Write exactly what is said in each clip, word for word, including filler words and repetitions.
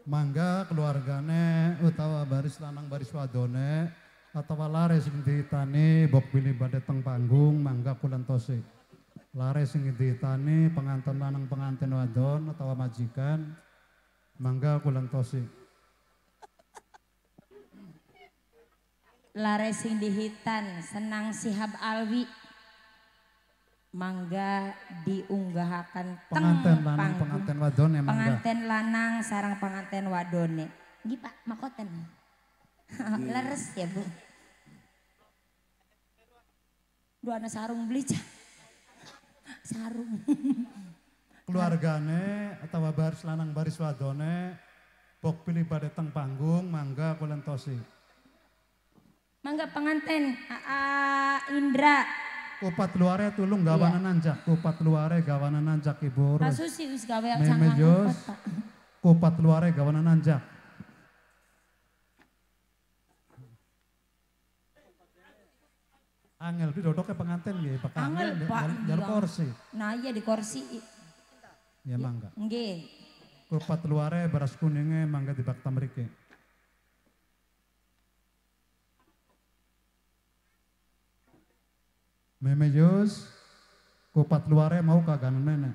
Mangga keluargane utawa baris lanang baris wadone atawa lare sing diitani bok pilih badhe teng panggung mangga kulentosi. Lare sing diitani pengantin lanang pengantin wadon atawa majikan mangga kulentosi. Lare sing dihitan senang Sihab Alwi mangga diunggahaken teng Pengantin lanang panggung. pengantin wadon ya mangga. Pengantin lanang sarang pengantin wadone. Nggih Pak, makoten. Leres ya Bu. Dua anak sarung beli cah. Sarung. Keluargane atau baris lanang baris wadone bok pilih badhe teng panggung mangga kulentosi. Mangga pengantin Aa Indra. Kupat luare tulung gawanan nanjak, kupat luare gawanan nanjak Ibu Urus. Pak Susi wis gawe Memejos, kupat luare gawanan nanjak. Angel di dodoknya pengantin nggih, Pak. Angel Pak. Jar kursi. Nah iya di kursi. Ya mangga. Nggih. Kupat luare beras kuningnya mangga di bakta mriki. Memejos, kupat luare mau kaganan nenek.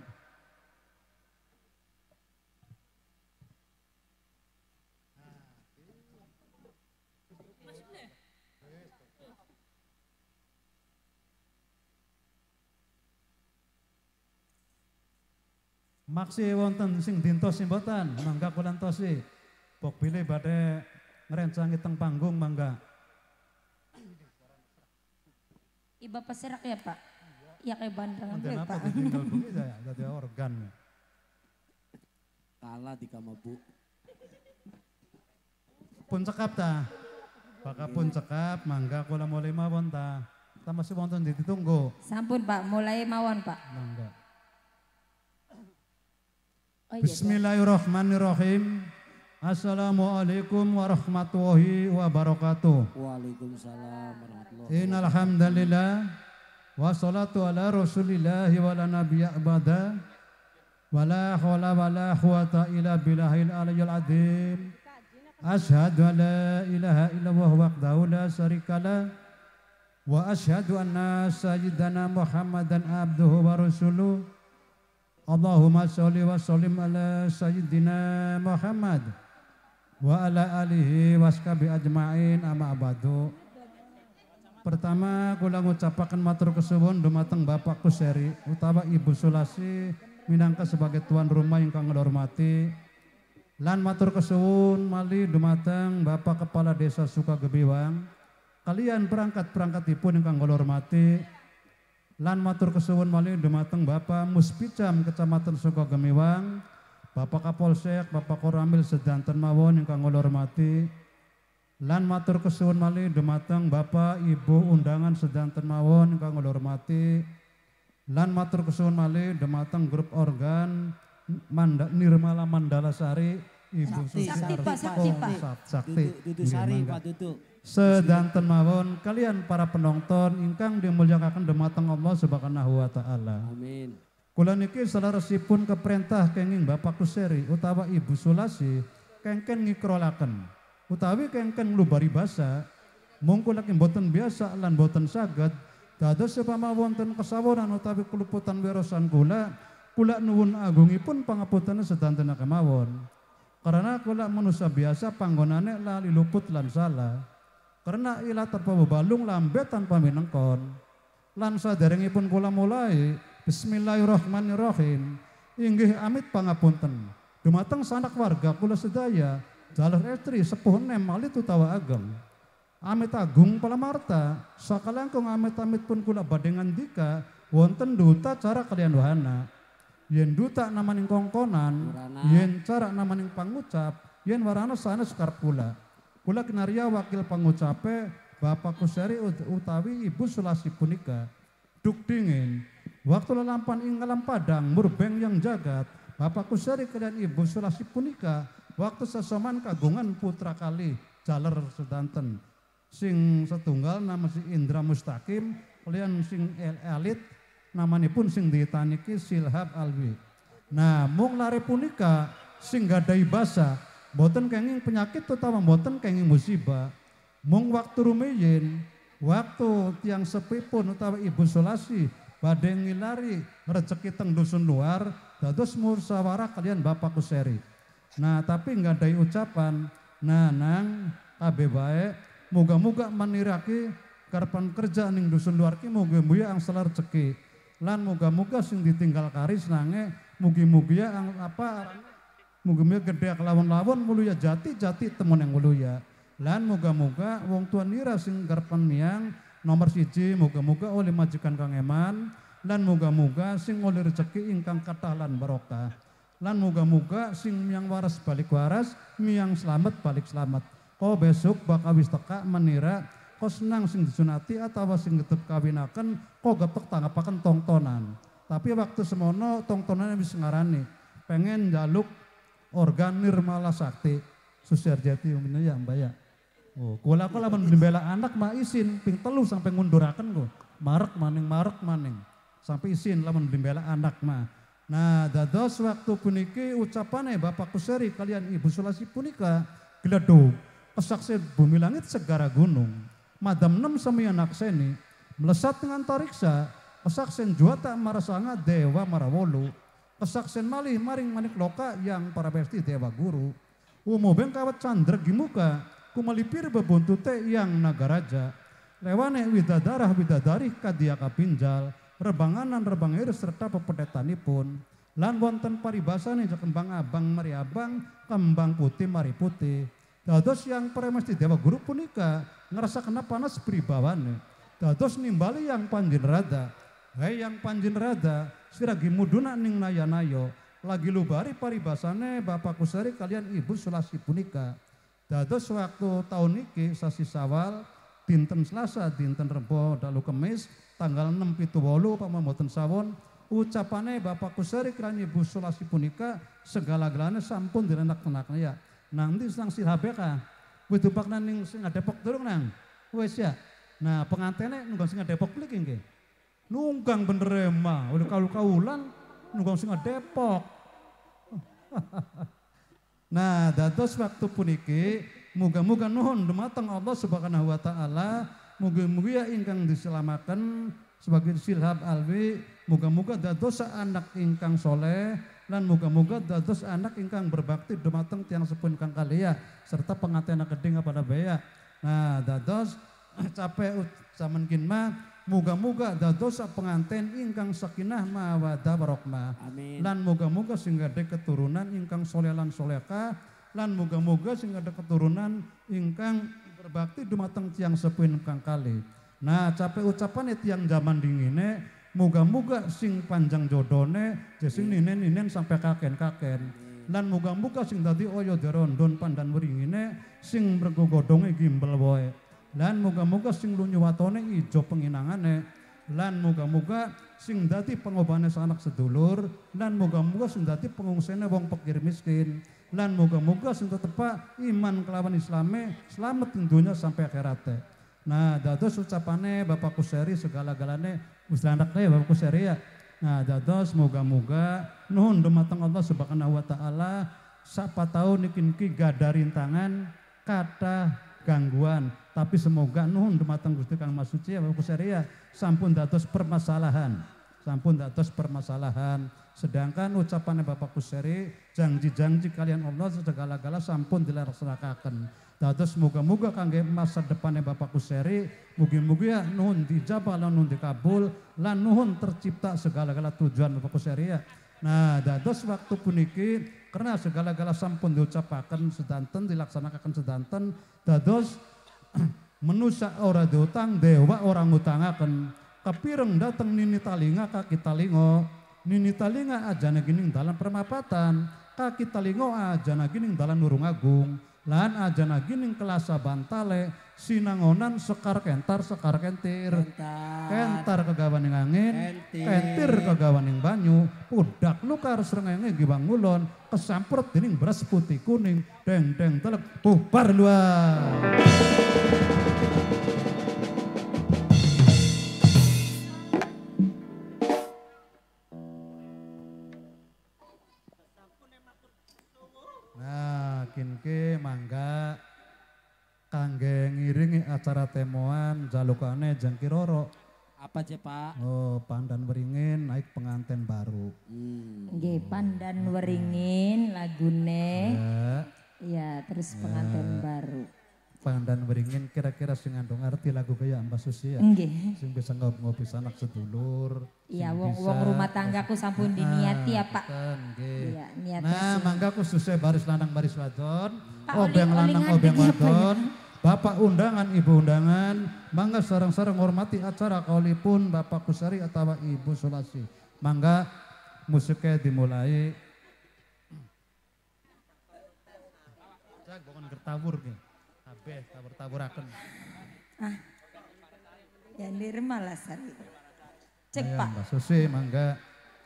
Maksi wonten sing dintosi mboten, mangga kulantosi. Pok bilih badhe ngrencangi teng panggung mangga. Iba peserak ya Pak? Ya kayak bandangan Nanti ya apa Pak. ditinggal bunyi saya, jadi organ. Kalah di kamabu. Pun cekap ta? Baka pun cekap, mangga kula mulai mawon ta. Ta masih wonten ditunggu. Sampun Pak, mulai mawon Pak. Mangga. Oh, iya, Bismillahirrahmanirrahim. Assalamualaikum warahmatullahi wabarakatuh. Waalaikumsalam warahmatullahi wabarakatuh. Innal hamdalillah wassalatu ala rasulillahi wala nabiyya ba'da wala haula wala quwata illa billahil aliyyil azim. Asyhadu an la ilaha illallah wahdahu la syarikalah wa asyhadu anna sayyidana Muhammadan abduhu wa rasuluh. Allahumma sholli wa sallim ala sayyidina Muhammad wa ala alihi waskabi ajmain amma abadu. Pertama kula ngucapaken matur kesuwun dumateng Bapak Kuseri utawa Ibu Sulasi minangka sebagai tuan rumah ingkang kula hormati. Lan matur kesuwun mali dumateng Bapak Kepala Desa Sukagebiwang kalian perangkat-perangkatipun ingkang kula hormati. Lan matur kesuwun malih dumateng Bapak Muspicam Kecamatan Sukagemiwang, Bapak Kapolsek, Bapak Koramil sedanten mawon ingkang kula hormati. Lan matur kesuwun malih dumateng Bapak Ibu undangan sedanten mawon ingkang kula hormati. Lan matur kesuwun malih dumateng grup organ Manda, Nirmala Mandala Sari, Ibu Sakti, Sakti, Pak, Sakti, Sakti, Pak. Sakti. Duduk, duduk sari Pak duduk. Sedanten mawon kalian para penonton ingkang dimulyakaken dumateng Allah Subhanahu wa taala. Amin. Kula niki selaresipun keperintah kenging Bapak Kuseri utawa Ibu Sulasi kengken ngikrolaken utawi kengken nglubari basa mung kula mboten biasa lan mboten saged dados sepama wonten kesawuran utawi keluputan wirosan kula kula nuwun agungipun pangapunten sedanten kemawon. Karena kula manusia biasa panggonane lali luput lan salah. Karena ilah tanpa bebalung lambe tanpa minengkon. Lan saderengipun kula mulai Bismillahirrahmanirrahim. Inggih amit pangapunten. Dumateng sanak warga kula sedaya jalur estri sepuh nem malit utawa ageng. Amit agung palamarta sakalangkung amit-amit pun kula badhe ngandika wonten duta cara kalian wahana. Yen duta namaning kongkonan, yen cara namaning pangucap, yen warana sanes karep kula. Kula kinarya wakil pangucape Bapak Kuseri utawi Ibu Sulasi punika. Duk dingin, waktu lelampan ing ngalam padang murbeng yang jagat, Bapak Kuseri kalian Ibu Sulasi punika, waktu sesoman kagungan putra kali jaler sedanten. Sing setunggal nama si Indra Mustaqim, kalian sing elit namanipun sing ditaniki Silhab Alwi. Nah, mung lare punika sing gadai basa Mboten kenging penyakit utawa mboten kenging musibah. Mung waktu rumiyin, waktu tiang sepipun utawa Ibu Sulasi badhe ngilari rezeki teng dusun luar, dados musyawarah kalian Bapak Kuseri. Nah, tapi nggak ada ucapan. Nah, nang kabeh bae muga-muga meniraki karepan kerja ning dusun luar ki muga-muga angsal rezeki. Lan muga-muga sing ditinggal karis nange mugi-mugi ya ang apa muga-muga gede kelawan-lawan mulu ya jati-jati temen yang mulu ya. Lan moga-moga wong tua nira sing garepan miang nomor siji moga-moga oleh majikan Kang Eman, lan moga-moga sing oleh rezeki ingkang kathah lan barokah, lan moga-moga sing miang waras balik waras, miang selamat balik selamat. Kau besok bakal wis teka menira kau senang sing disunati atau sing getep kawinaken kau gepek tanggapaken tongtonan. Tapi waktu semono tongtonan wis ngarani pengen jaluk organ nirmala sakti Susiarjati umumnya ya mbak ya. Oh, kula kula membela anak mah isin ping telu sampai ngunduraken kok. Marek maning marek maning. Sampai isin lamun membela anak mah. Nah, dados waktu puniki ucapane Bapak Kuseri kalian Ibu Sulasi punika gledhug kesaksian bumi langit segara gunung. Madam enam sami anak seni melesat dengan tariksa kesaksian juata marasanga dewa marawolu. Kesaksian malih maring manik loka yang para besti dewa guru. Umubeng kawat candra gimuka kumalipir bebuntute yang nagaraja lewane widadarah widadari kadia kapinjal rebanganan rebang iris serta pepedetanipun lan wonten paribasane kembang abang mari abang kembang putih mari putih dados yang premesti dewa guru punika ngerasa kena panas pribawane dados nimbali yang panjin rada hei yang panjin rada siragi muduna ning naya-nayo lagi lubari paribasane Bapak Kuseri kalian Ibu Sulasi punika. Dados waktu tahun niki sasi Sawal dinten Selasa dinten Rebo dalu Kemis tanggal enam pitu wolu pamamoten sawon ucapane Bapak Kuseri kalian Ibu Sulasi punika segala-galanya sampun direnak-renakna ya. Nanti sang sirhabeka widupak ning sing Depok durung nang. Wis ya. Nah, pengantene nunggang sing Depok mriki nggih. Nunggang bener mah oleh kaul-kaulan nunggang sing Depok. Nah, dados waktu puniki muga-muga nuhun dumateng Allah Subhanahu wa taala, muga-muga ingkang diselamatkan sebagai silhab alwi, muga-muga dados anak ingkang soleh lan muga-muga dados anak ingkang berbakti dumateng tiang sepuh ingkang kalia serta pengantin gedhe pada baya. Nah, dados capek samenkin mah muga-muga dados pengantin ingkang sakinah mawaddah warahmah. Amin. Lan muga-muga sing gadhe keturunan ingkang soleh lan solehah lan muga-muga sing gadhe keturunan ingkang berbakti dumateng tiang sepuh ingkang kalih. Nah, capek ucapan tiang zaman dingine muga-muga sing panjang jodone sing ninen-ninen sampai kaken-kaken. Lan muga-muga sing dadi oyo derondon pandan wringine sing mrego godhonge gimbel wae. Lan muga-muga sing lunyu watone ijo penginangane lan muga-muga sing dadi pengobane sanak sedulur lan muga-muga sing dadi pengungsene wong fakir miskin lan muga-muga sing tetepa iman kelawan islame slamet ing donya sampai akhirate. Nah, dados ucapane Bapak Kuseri segala-galane wis anakne Bapak Kuseri ya. Nah, dados muga-muga nuhun dumateng Allah Subhanahu wa taala sapa taun niki gada rintangan kata gangguan tapi semoga nuhun dumateng Gusti Kang Mas Suci Bapak Kuseri ya sampun dados permasalahan sampun dados permasalahan sedangkan ucapannya Bapak Kuseri janji-janji kalian Allah segala-gala sampun dilaksanakan dados moga-moga kangge masa depannya Bapak Kuseri mugi-mugi ya nuhun dijabah lan nuhun dikabul lan nuhun tercipta segala-gala tujuan Bapak Kuseri ya. Nah, dados waktu puniki karena segala-gala sampun diucapaken sedanten dilaksanakan sedanten dados menusa ora diutang dewa orang ngutangaken kapireng dateng nini talinga kaki talingo nini talinga ajana gining dalam permapatan kaki talingo ajana gining dalam nurung agung lan ajana gining kelasa bantale sinangonan sekar kentar sekar kentir Kentar. kentar kegawaning angin Kentir. kentir kegawaning banyu udak nukar srengenge giwang ngulon kesampret dening beras putih kuning deng deng telek bubar luar. Nah, kinke acara temuan jalukane jengkiroro. Apa aja Pak? Oh, Pandan Beringin naik pengantin baru. Hmm. Nggih, Pandan Weringin lagune. Ya, Iya, terus pengantin baru. Pandan Beringin kira-kira sing ngandung arti lagu kayak Mbak Susi ya. Nggih. Sing bisa ngopi sanak sedulur. Iya, sing wong-wong bisa- rumah tanggaku sampun diniati ya, Pak. Betul, nggih. Iya, niat Nah, kasih. mangga khususnya baris lanang baris wadon, Pak, obeng oli- lanang olingan obeng iki apa ya? wadon, bapak undangan ibu undangan, mangga sareng-sareng hormati acara kaulipun bapak Kusari atau ibu Sulasi. Mangga musiknya dimulai. Jak bukan gertawur nih, habeh tabur-taburaken. Ya nirma lah sari. Cek Ayo, Pak. Mbak Susi, mangga.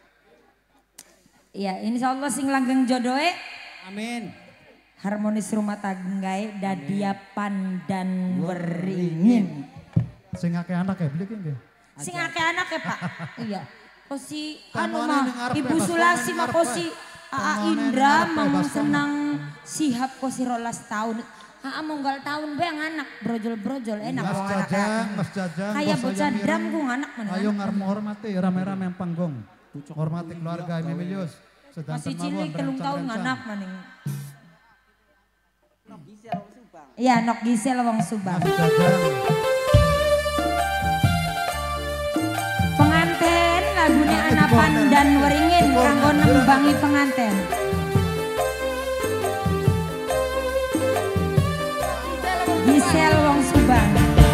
Iya, insya Allah sing langgeng jodohe Amin. harmonis rumah tanggae dadia Pandan Weringin. Sing akeh anak ya, beli nggih. Sing akeh anak ya Pak. Iya. Kosi anu Tamone mah ning ngarepe, Ibu Bas, Sulasi tamone mah ngarepe. kosi Aa Tamone ning Indra ngarepe, mau Bas, senang sihab kosi rolas tahun. Aa monggal tahun be anak brojol-brojol enak Mas wong anak. Jajang, Mas Jajang, Kayak bos bocah ayam drum ireng. ku anak mana. Ayo ngarep hormati rame-rame yang panggung. Hormati keluarga Emilius. Sedang Masih mawon cilik telung tahun rencang-rencang. anak maning. Iya, nok Gisel wong Subang. Mas Jajang. Penganten lagunya anak Pandan Weringin kanggo nembangi penganten. Gisel wong Subang.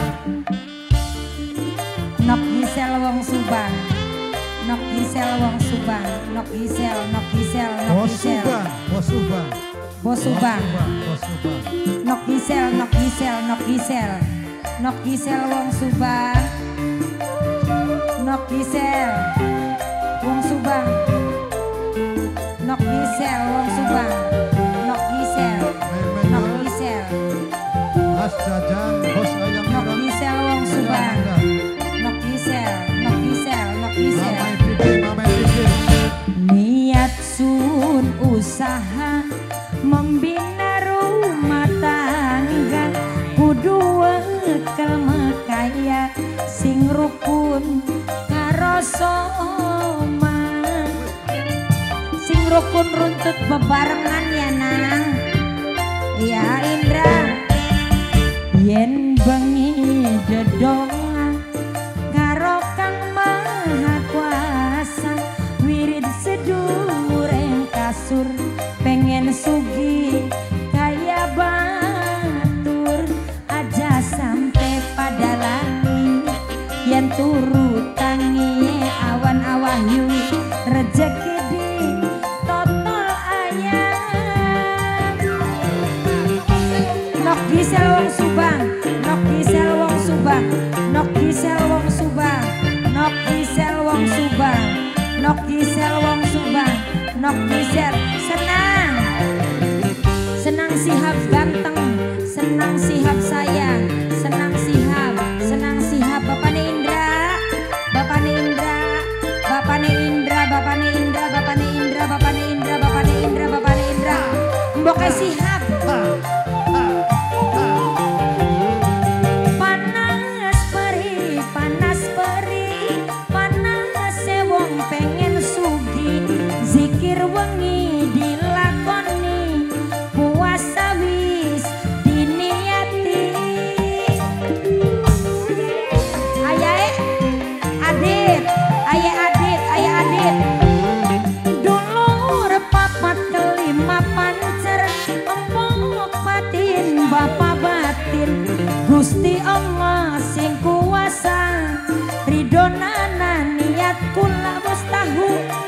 Nok Gisel wong Subang. Nok Gisel wong Subang. Nok Gisel, nok Gisel, nok Bos Gisel. Subang, Bos Subang. Bos Subang. Bos Subang. Nok Gisel, nok Gisel, nok Gisel. Nok Gisel wong Subang. Nok Gisel wong Subang. Nok Gisel wong Subang. Nok Gisel. Nok Gisel. Mas Jajang, Bos ayam Nok ireng. Gisel wong Subang. Nok Gisel, nok Gisel, nok Gisel. Mamai Pipi, Mamai Pipi. Niat sun usaha membina rumah tangga kudu wekel mekaya sing rukun karo soma sing rukun runtut bebarengan ya nang ya Indra yen bengi dedonga karo Kang Maha Kuasa wirid sedur eng kasur pengen sugi kaya batur aja sampai pada lali yang turu tangi awan awahyu rezeki di totol ayam nok Gisel wong Subang nok Gisel wong Subang nok Gisel wong Subang nok Gisel wong Subang nok Gisel wong Subang nok Gisel senang senang sihab ganteng senang sihab sayang senang sihab senang sihab Bapaknya Indra Bapaknya Indra Bapaknya Indra Bapaknya Indra Bapaknya Indra Bapaknya Indra Bapaknya Indra Bapaknya Indra mboknya sihab panas perih panas perih panas sewong pengen sugi zikir wengi dilakoni puasa wis diniati ayae adit ayae adit ayae adit dulur papat kelima pancer empok batin bapak batin Gusti Allah sing kuasa ridonana niat kula mustahu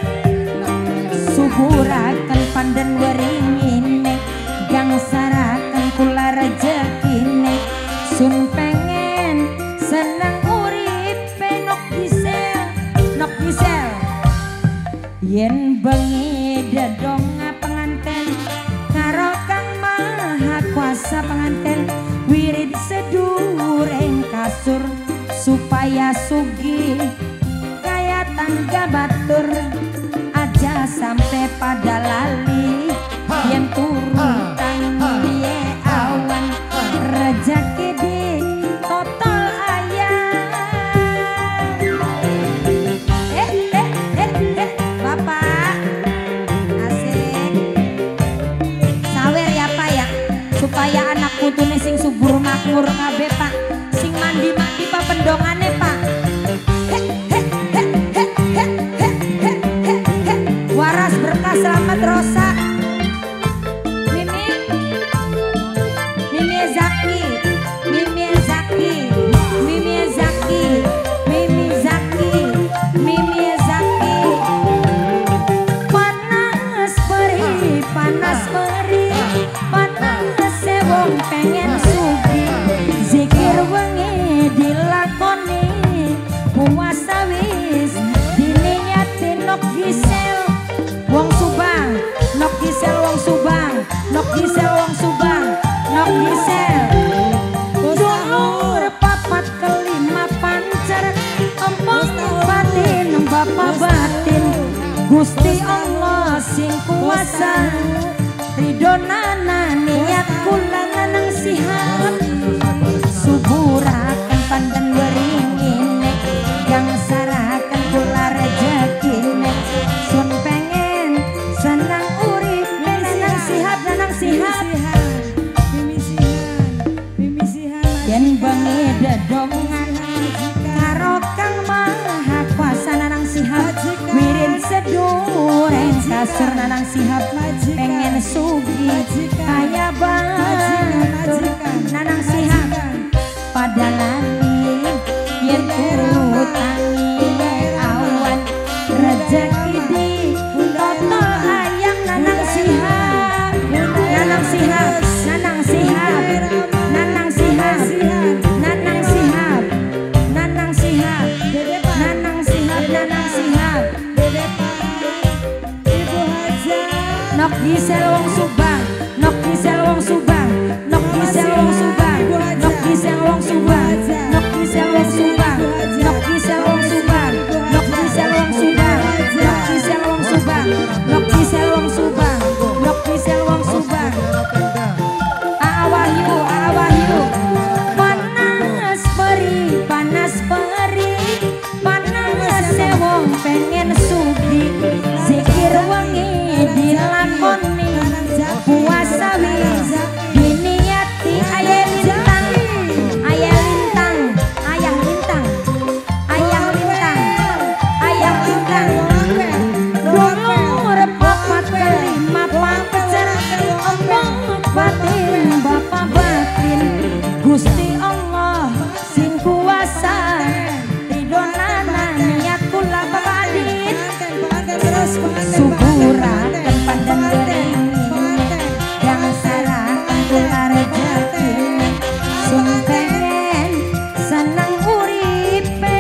suburaken Pandan Weringine gangsaraken kula rezekine sun pengen seneng urip nok Gisel nok Gisel yen bengi dedonga penganten karo Kang Maha Kuasa penganten wirid sedur eng kasur supaya sugi kaya tangga batur aja sampai pada lali yang turun tangi awan rezeki di Gusti Allah sing kuasa ridonana niat kula nganang sihat suburakan pandan beringine yang sarakan kula rezekine sun pengen senang urip nanang sihat nanang sihat yen bengi dedongan karo Kang Maha Kuasa nanang sihat wirid sedureng kasur nanang sihat pengen sugi kaya batur nanang sihat pada lali yen turut tangi awan rezeki di total ayam nanang sihat nanang sihat nanang sihat nanang sihat nanang sihat nanang sihat nanang sihat nanang sihat nok gisel wong Subang nok gisel wong Subang nok gisel wong Subang nok gisel wong Subang nok gisel wong Subang nok gisel wong Subang nok gisel wong Subang nok gisel wong Subang nok gisel wong Subang nok gisel wong Subang awahyu awahyu panas peri panas peri panas wong pengen sugi zikir wangi dilakoni puasa wis diniati ayah lintang ayah lintang ayah lintang ayah lintang ayah lintang dulu repot kelima pacar omong batin bapak batin Gusti Allah sing kuasa ridonana niat kula babadin suburakan pandan beringin yang sarakan kula rezeki sun pengen senang uripe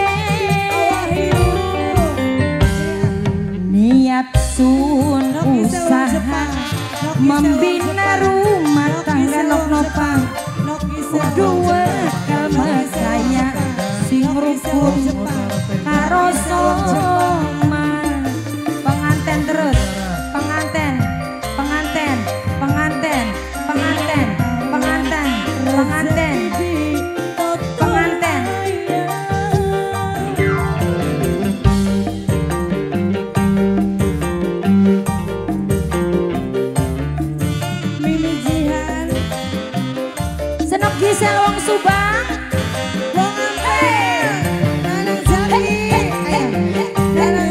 niat sun usaha membina rumah tangga nok nopang dua kalma saya sing rukun karo soman penganten terus penganten penganten penganten penganten penganten penganten penganten Mimi Jihan senok gisel wong Subang wong ampel nanang jaki nanang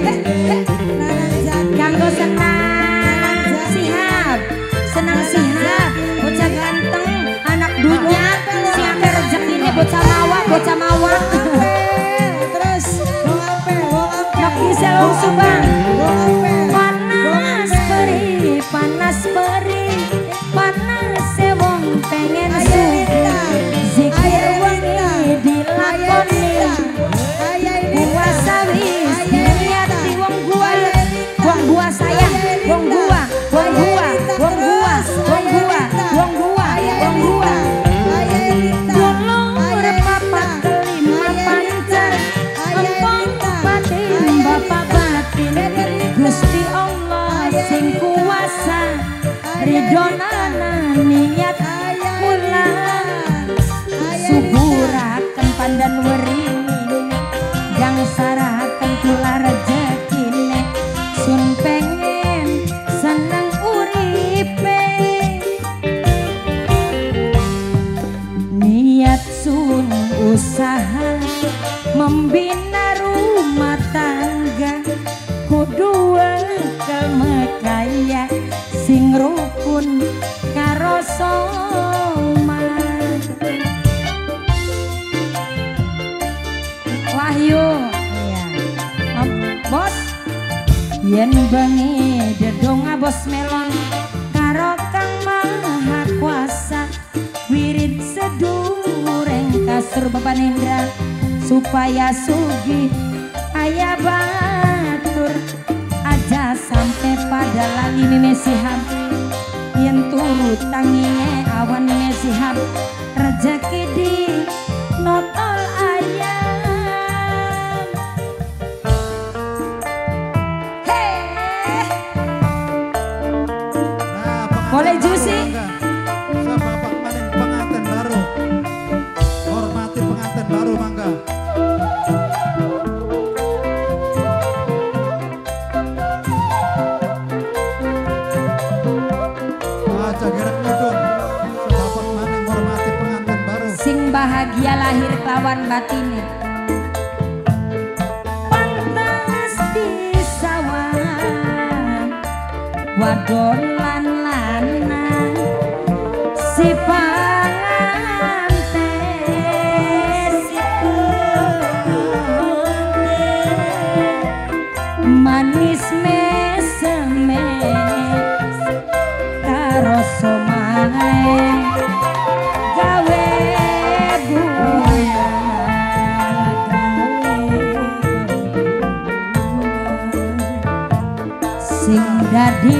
jaki kanggo senang sihat senang sihat bocah ganteng anak dunya si ampe rezekine bocah mawa bocah mawa terus wong ampel wong ampel nok gisel wong Subang panas peri panas peri panas wong pengen sugi zikir wangi dilakoni puasa wis niati wong gua wong gua sayang wong gua wong gua wong gua wong gua wong gua wong gua dulur papat kelima pancar empong batin bapak batin Gusti Allah sing kuasa ridonana niat kula suburakan pandan weringin yang sarakan kula rezekine sun pengen senang uripe niat sun usaha membina rumah tangga kudu kelma kaya sing rukun karo soman Wahyu ya bos yen bengi dedonga bos melon karo Kang Maha Kuasa wirid sedureng kasur Bapak Nindra supaya sugi ayah batur aja sampai pada lali memesihan yen turut tanginya awan memesihan rezeki di notol ayam hey Boleh juicy. Bapak maning pengantin baru. Hormati pengantin baru mangga. Aja gerek nyudun. Bapak maning hormati pengantin baru. Sing bahagia lahir kelawan batine. Pantas di sawan wadon lan lanang si panganten si penganten manis meseme karo somae gawe bunga sing dadi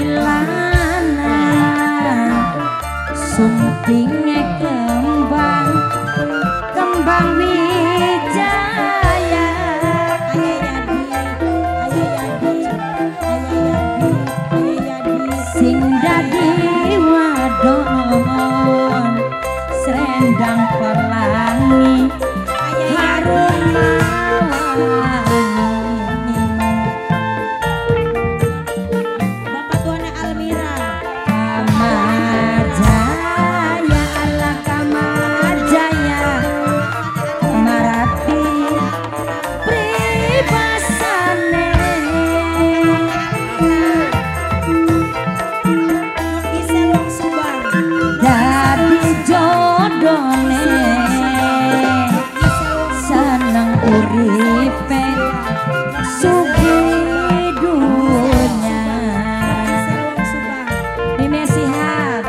lanang sumpinge kembang kembang wijaya ayo yadi ayo yadi ayo yadi ayo yadi sing dadi wadon serendang pelangi harum mawangi Bapak Tuana Almira Kamajaya ala Kamajaya Marati pribasane dari jodone seneng uripe sugih dunya Mime Sihab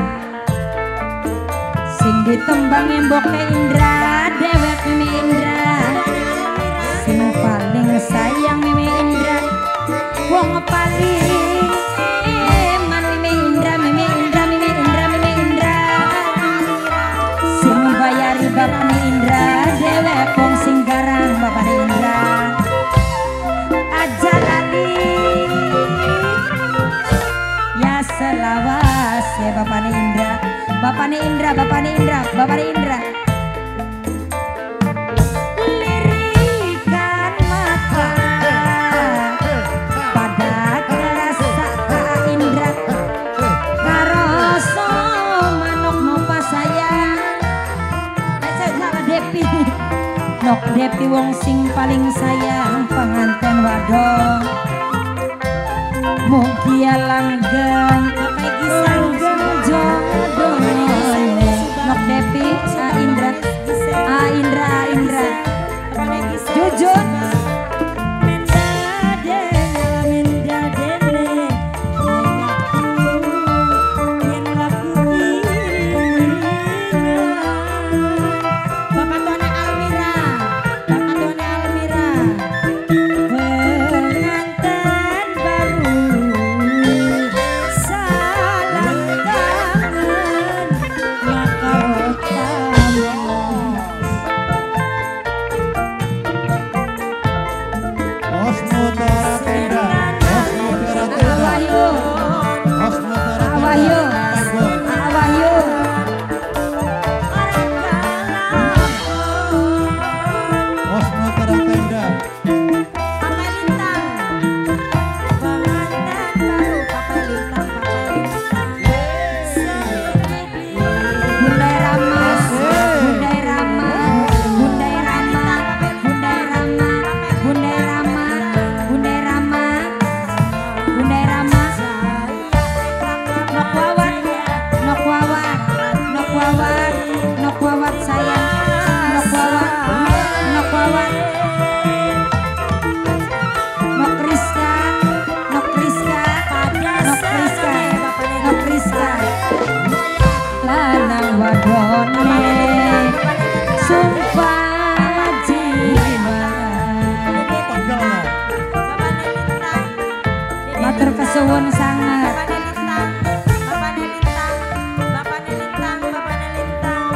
sing ditembang emboke Indra dewek Mime Indra sing paling sayang Mime Indra wong paling eman Mime Indra Mime Indra Mime Indra Mime Indra sing bayari Bapak Indra dewek wong sing garang Bapak Indra aja lali ya selawas ya Bapak Indra Bapak Indra Bapak Indra Bapak Indra lirikan mata pada kerasa Indra karoso manuk nopa sayang saya salah Depi nok Depi wong sing paling sayang penganten wadon mugia langgeng langgeng jodone nok Depi A Indra A Indra A Indra jujur Bapak Tuana Almira Bapak Tuana Almira penganten baru salam kangen lakar tamu Osmo Taratenda. Osmo Taratenda. Wahyu Osmo Taratenda. Wahyu Wahyu Osmo Taratenda. Papa Lintang penganten baru Papa Lintang Papa Lintang Bundai Rama Bundai Rama Bundai Rama Bundai Rama Bundai Rama Bundai Rama Bundai Rama Nok Wawat Nok Wawat Nok Wawat Nok Wawat sayang Nok Wawat Nok Wawat Nok Priska Nok Priska Nok Priska Nok Priska lanang wadone sumpah jiwa matur kesuwun sangat Bapak Nelintang Bapak Nelintang Bapak Nelintang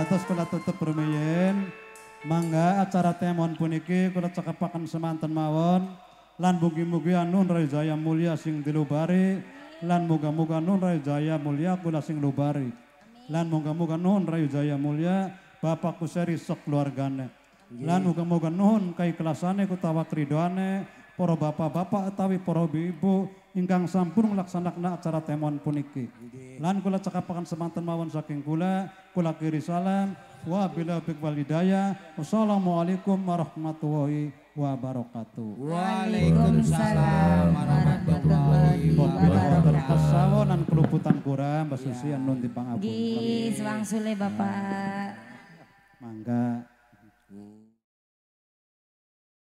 Supados kula tetep rumiyin. Mangga acara temon puniki kula cekapaken semanten mawon. Lan mugi-mugi anun Rai Jaya Mulia sing dilubari. Lan muga-muga nun Rai Jaya Mulia kula sing lubari. Lan muga-muga nun Rai Jaya Mulia Bapak kuseri sok keluargane. Lan muga-muga nun kaiklasane kutawa kridhoane para bapak-bapak utawi para ibu ingkang sampun nglaksanakna acara temon puniki. Lan kula cekapaken semanten mawon saking kula, kula kiri salam. Wabillahi taufiq wal hidayah. Wassalamualaikum warahmatullahi wabarakatuh. Waalaikumsalam warahmatullahi Wabillahi wabarakatuh. kasawonan keluputan kurang basusian nun dipangapun. Nggih, sewangsule Bapak. Mangga